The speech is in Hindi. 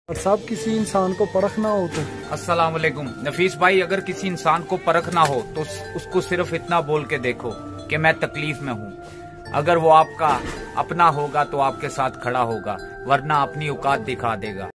और साहब किसी इंसान को परखना हो तो अस्सलाम वालेकुम नफीस भाई, अगर किसी इंसान को परखना हो तो उसको सिर्फ इतना बोल के देखो कि मैं तकलीफ में हूँ। अगर वो आपका अपना होगा तो आपके साथ खड़ा होगा, वरना अपनी औकात दिखा देगा।